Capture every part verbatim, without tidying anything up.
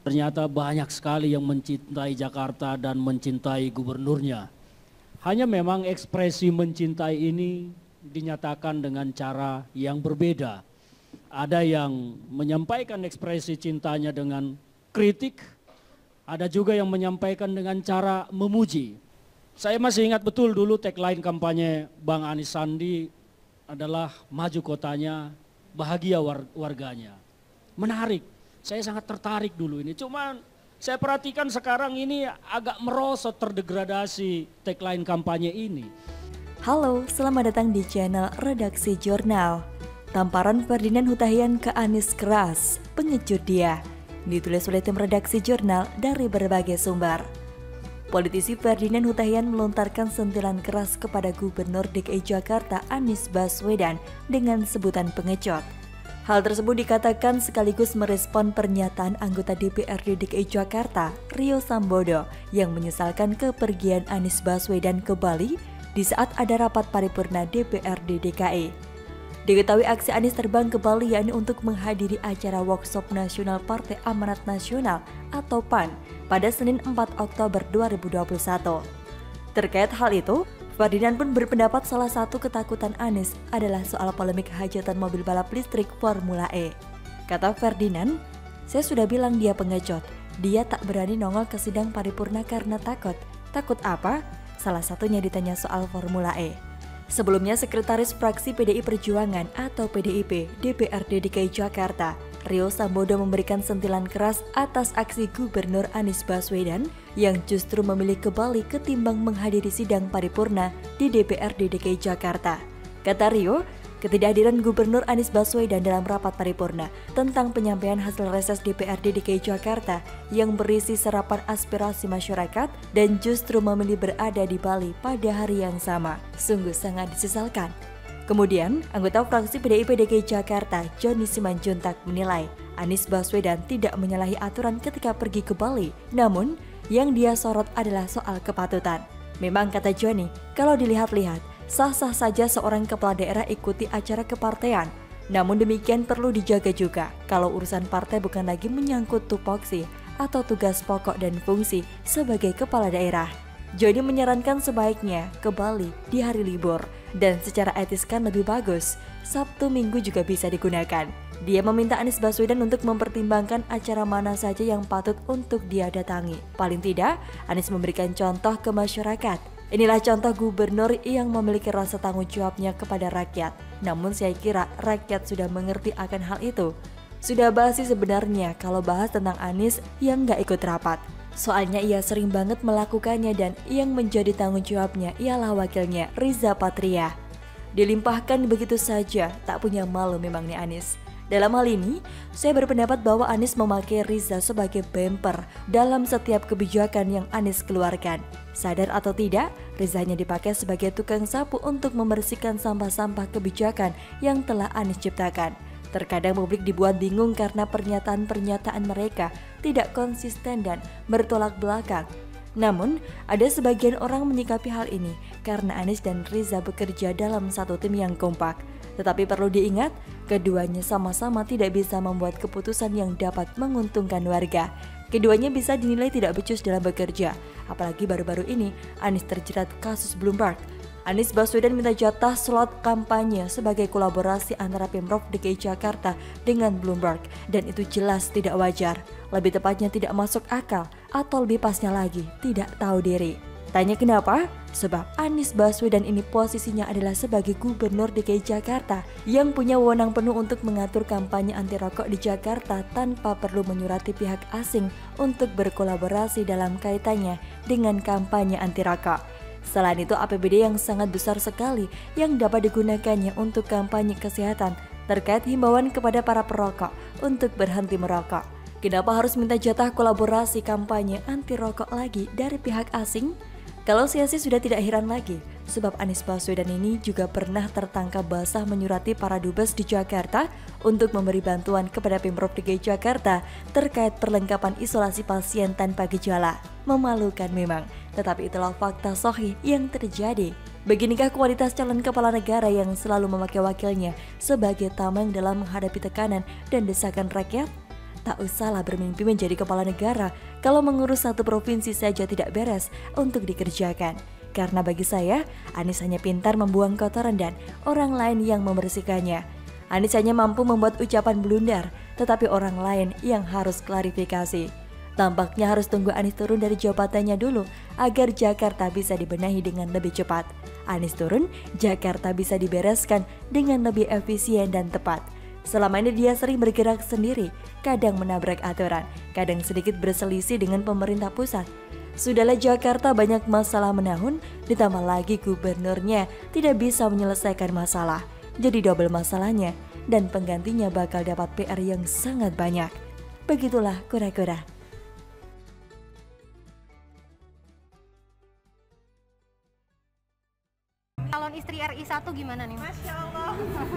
Ternyata banyak sekali yang mencintai Jakarta dan mencintai gubernurnya. Hanya memang ekspresi mencintai ini dinyatakan dengan cara yang berbeda. Ada yang menyampaikan ekspresi cintanya dengan kritik, ada juga yang menyampaikan dengan cara memuji. Saya masih ingat betul dulu tagline kampanye Bang Anies Sandi adalah maju kotanya, bahagia war warganya. Menarik, saya sangat tertarik dulu ini. Cuman saya perhatikan sekarang ini agak merosot, terdegradasi tagline kampanye ini. Halo, selamat datang di channel Redaksi Jurnal. Tamparan Ferdinand Hutahian ke Anies keras, pengecut dia. Ditulis oleh tim Redaksi Jurnal dari berbagai sumber. Politisi Ferdinand Hutahian melontarkan sentilan keras kepada Gubernur D K I Jakarta Anies Baswedan dengan sebutan pengecut. Hal tersebut dikatakan sekaligus merespon pernyataan anggota D P R D D K I Jakarta, Rio Sambodo, yang menyesalkan kepergian Anies Baswedan ke Bali di saat ada rapat paripurna D P R D D K I. Diketahui aksi Anies terbang ke Bali yakni untuk menghadiri acara workshop nasional Partai Amanat Nasional atau P A N pada Senin empat Oktober dua ribu dua puluh satu. Terkait hal itu, Ferdinand pun berpendapat salah satu ketakutan Anies adalah soal polemik hajatan mobil balap listrik Formula E. Kata Ferdinand, saya sudah bilang dia pengecut, dia tak berani nongol ke sidang paripurna karena takut. Takut apa? Salah satunya ditanya soal Formula E. Sebelumnya Sekretaris Fraksi P D I Perjuangan atau P D I P D P R D D K I Jakarta, Rio Sambodo memberikan sentilan keras atas aksi Gubernur Anies Baswedan yang justru memilih ke Bali ketimbang menghadiri sidang paripurna di D P R D D K I Jakarta. Kata Rio, ketidakhadiran Gubernur Anies Baswedan dalam rapat paripurna tentang penyampaian hasil reses D P R D D K I Jakarta yang berisi serapan aspirasi masyarakat dan justru memilih berada di Bali pada hari yang sama, sungguh sangat disesalkan. Kemudian, anggota fraksi P D I P D K I Jakarta, Joni Simanjuntak menilai Anies Baswedan tidak menyalahi aturan ketika pergi ke Bali, namun yang dia sorot adalah soal kepatutan. Memang kata Joni, kalau dilihat-lihat, sah-sah saja seorang kepala daerah ikuti acara kepartean. Namun demikian perlu dijaga juga kalau urusan partai bukan lagi menyangkut tupoksi atau tugas pokok dan fungsi sebagai kepala daerah. Joni menyarankan sebaiknya ke Bali di hari libur dan secara etis kan lebih bagus, Sabtu Minggu juga bisa digunakan. Dia meminta Anies Baswedan untuk mempertimbangkan acara mana saja yang patut untuk dia datangi. Paling tidak, Anies memberikan contoh ke masyarakat. Inilah contoh gubernur yang memiliki rasa tanggung jawabnya kepada rakyat. Namun saya kira rakyat sudah mengerti akan hal itu. Sudah basi sebenarnya kalau bahas tentang Anies yang nggak ikut rapat. Soalnya ia sering banget melakukannya dan yang menjadi tanggung jawabnya ialah wakilnya Riza Patria. Dilimpahkan begitu saja, tak punya malu memang nih Anies. Dalam hal ini, saya berpendapat bahwa Anies memakai Riza sebagai bumper dalam setiap kebijakan yang Anies keluarkan. Sadar atau tidak, Rizanya dipakai sebagai tukang sapu untuk membersihkan sampah-sampah kebijakan yang telah Anies ciptakan. Terkadang publik dibuat bingung karena pernyataan-pernyataan mereka tidak konsisten dan bertolak belakang. Namun, ada sebagian orang menyikapi hal ini karena Anies dan Riza bekerja dalam satu tim yang kompak. Tetapi perlu diingat, keduanya sama-sama tidak bisa membuat keputusan yang dapat menguntungkan warga. Keduanya bisa dinilai tidak becus dalam bekerja, apalagi baru-baru ini Anies terjerat kasus Bloomberg. Anies Baswedan minta jatah slot kampanye sebagai kolaborasi antara Pemprov D K I Jakarta dengan Bloomberg, dan itu jelas tidak wajar. Lebih tepatnya tidak masuk akal, atau lebih pasnya lagi, tidak tahu diri. Tanya kenapa? Sebab Anies Baswedan ini posisinya adalah sebagai Gubernur D K I Jakarta yang punya wewenang penuh untuk mengatur kampanye anti rokok di Jakarta tanpa perlu menyurati pihak asing untuk berkolaborasi dalam kaitannya dengan kampanye anti rokok. Selain itu, A P B D yang sangat besar sekali yang dapat digunakannya untuk kampanye kesehatan terkait himbauan kepada para perokok untuk berhenti merokok. Kenapa harus minta jatah kolaborasi kampanye anti rokok lagi dari pihak asing? Kalau saya sih sudah tidak heran lagi, sebab Anies Baswedan ini juga pernah tertangkap basah menyurati para dubes di Jakarta untuk memberi bantuan kepada Pemprov D K I Jakarta terkait perlengkapan isolasi pasien tanpa gejala. Memalukan memang, tetapi itulah fakta sahih yang terjadi. Beginikah kualitas calon kepala negara yang selalu memakai wakilnya sebagai tameng dalam menghadapi tekanan dan desakan rakyat? Tak usahlah bermimpi menjadi kepala negara kalau mengurus satu provinsi saja tidak beres untuk dikerjakan. Karena bagi saya, Anies hanya pintar membuang kotoran dan orang lain yang membersihkannya. Anies hanya mampu membuat ucapan blunder, tetapi orang lain yang harus klarifikasi. Tampaknya harus tunggu Anies turun dari jabatannya dulu agar Jakarta bisa dibenahi dengan lebih cepat. Anies turun, Jakarta bisa dibereskan dengan lebih efisien dan tepat. Selama ini dia sering bergerak sendiri, kadang menabrak aturan, kadang sedikit berselisih dengan pemerintah pusat. Sudahlah, Jakarta banyak masalah menahun, ditambah lagi gubernurnya tidak bisa menyelesaikan masalah. Jadi double masalahnya, dan penggantinya bakal dapat P R yang sangat banyak. Begitulah kura-kura. Calon istri R I satu gimana nih? Masya Allah.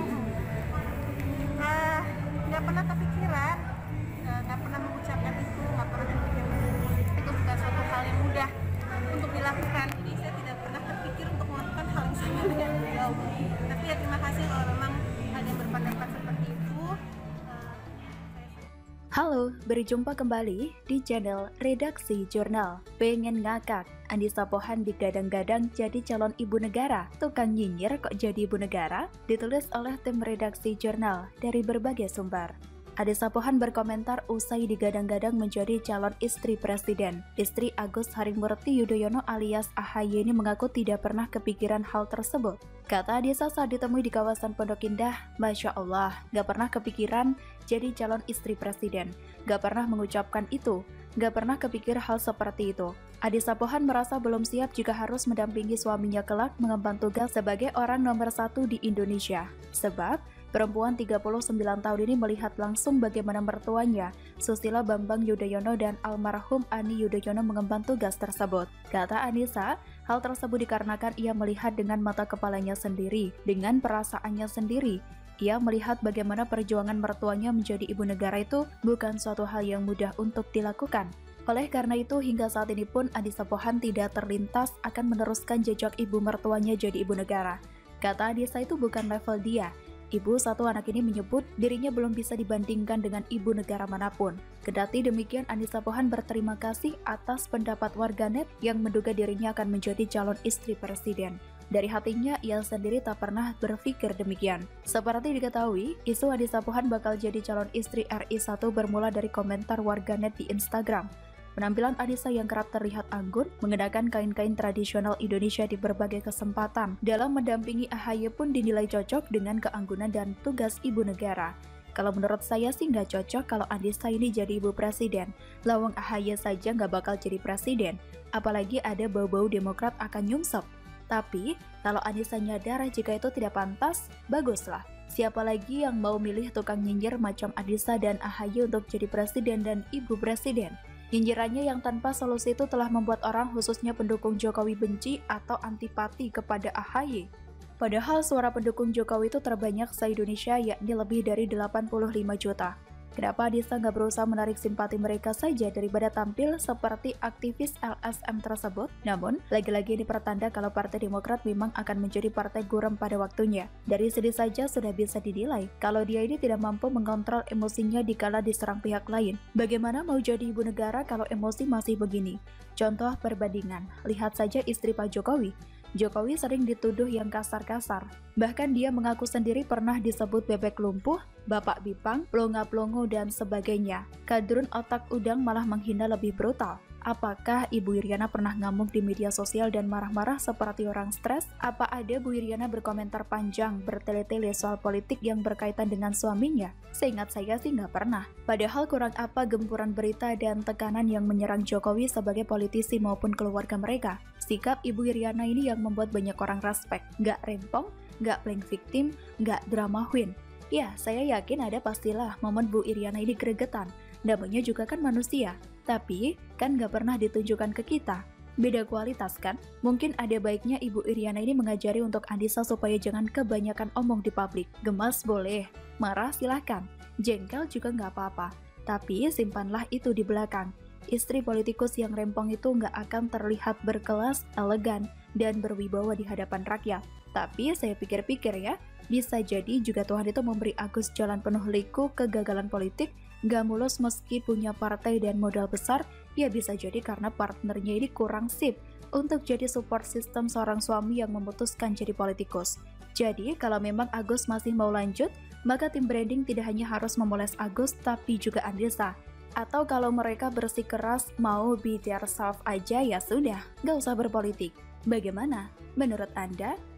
uh, Gak pernah kepikiran, uh, gak pernah mengucapkan itu, gak pernah terpikirkan itu bukan suatu hal yang mudah untuk dilakukan. Jadi saya tidak pernah terpikir untuk melakukan hal yang sama dengan beliau. Tapi ya terima kasih kalau memang ada yang berpendapat seperti itu. Uh, Halo, berjumpa kembali di channel Redaksi Jurnal. Pengen ngakak, Andisa Pohan digadang-gadang jadi calon ibu negara. Tukang nyinyir kok jadi ibu negara? Ditulis oleh tim Redaksi Jurnal dari berbagai sumber. Andisa Pohan berkomentar usai digadang-gadang menjadi calon istri presiden. Istri Agus Harimurti Yudhoyono alias A H Y ini mengaku tidak pernah kepikiran hal tersebut. Kata Andisa saat ditemui di kawasan Pondok Indah, Masya Allah, gak pernah kepikiran jadi calon istri presiden. Gak pernah mengucapkan itu. Gak pernah kepikir hal seperti itu. Andisa Pohan merasa belum siap jika harus mendampingi suaminya kelak mengemban tugas sebagai orang nomor satu di Indonesia. Sebab, perempuan tiga puluh sembilan tahun ini melihat langsung bagaimana mertuanya, Susilo Bambang Yudhoyono dan almarhum Ani Yudhoyono mengemban tugas tersebut. Kata Andisa, hal tersebut dikarenakan ia melihat dengan mata kepalanya sendiri, dengan perasaannya sendiri. Ia melihat bagaimana perjuangan mertuanya menjadi ibu negara itu bukan suatu hal yang mudah untuk dilakukan. Oleh karena itu, hingga saat ini pun Andisa Pohan tidak terlintas akan meneruskan jejak ibu mertuanya jadi ibu negara. Kata Andisa itu bukan level dia. Ibu satu anak ini menyebut dirinya belum bisa dibandingkan dengan ibu negara manapun. Kendati demikian, Andisa Pohan berterima kasih atas pendapat warganet yang menduga dirinya akan menjadi calon istri presiden. Dari hatinya, ia sendiri tak pernah berpikir demikian. Seperti diketahui, isu Andisa Pohan bakal jadi calon istri R I satu bermula dari komentar warganet di Instagram. Penampilan Andisa yang kerap terlihat anggun, mengenakan kain-kain tradisional Indonesia di berbagai kesempatan. Dalam mendampingi A H Y pun dinilai cocok dengan keanggunan dan tugas ibu negara. Kalau menurut saya sih nggak cocok kalau Andisa ini jadi ibu presiden. Lawang A H Y saja nggak bakal jadi presiden. Apalagi ada bau-bau Demokrat akan nyungsep. Tapi, kalau Andisa nyadar jika itu tidak pantas, baguslah. Siapa lagi yang mau milih tukang nyinyir macam Andisa dan A H Y untuk jadi presiden dan ibu presiden? Nyinyirannya yang tanpa solusi itu telah membuat orang khususnya pendukung Jokowi benci atau antipati kepada A H Y. Padahal suara pendukung Jokowi itu terbanyak se-Indonesia yakni lebih dari delapan puluh lima juta. Kenapa Andisa nggak berusaha menarik simpati mereka saja daripada tampil seperti aktivis L S M tersebut? Namun, lagi-lagi ini pertanda kalau Partai Demokrat memang akan menjadi partai gurem pada waktunya. Dari sini saja sudah bisa dinilai kalau dia ini tidak mampu mengontrol emosinya dikala diserang pihak lain. Bagaimana mau jadi ibu negara kalau emosi masih begini? Contoh perbandingan, lihat saja istri Pak Jokowi. Jokowi sering dituduh yang kasar-kasar. Bahkan dia mengaku sendiri pernah disebut bebek lumpuh, bapak bipang, plonga-plongo, dan sebagainya. Kadrun otak udang malah menghina lebih brutal. Apakah Ibu Iriana pernah ngamuk di media sosial dan marah-marah seperti orang stres? Apa ada Bu Iriana berkomentar panjang, bertele-tele soal politik yang berkaitan dengan suaminya? Seingat saya sih nggak pernah. Padahal kurang apa gempuran berita dan tekanan yang menyerang Jokowi sebagai politisi maupun keluarga mereka. Sikap Ibu Iriana ini yang membuat banyak orang respect. Nggak rempong, nggak playing victim, nggak drama queen. Ya, saya yakin ada pastilah momen Bu Iriana ini gregetan. Namanya juga kan manusia. Tapi, kan nggak pernah ditunjukkan ke kita. Beda kualitas kan? Mungkin ada baiknya Ibu Iriana ini mengajari untuk Andisa supaya jangan kebanyakan omong di publik. Gemas boleh, marah silahkan, jengkel juga nggak apa-apa. Tapi simpanlah itu di belakang. Istri politikus yang rempong itu nggak akan terlihat berkelas, elegan, dan berwibawa di hadapan rakyat. Tapi saya pikir-pikir ya, bisa jadi juga Tuhan itu memberi Agus jalan penuh liku kegagalan politik Gak mulus meski punya partai dan modal besar, ya bisa jadi karena partnernya ini kurang sip untuk jadi support system seorang suami yang memutuskan jadi politikus. Jadi, kalau memang Agus masih mau lanjut, maka tim branding tidak hanya harus memoles Agus, tapi juga Andesa. Atau kalau mereka bersikeras mau be their self aja, ya sudah, gak usah berpolitik. Bagaimana? Menurut Anda?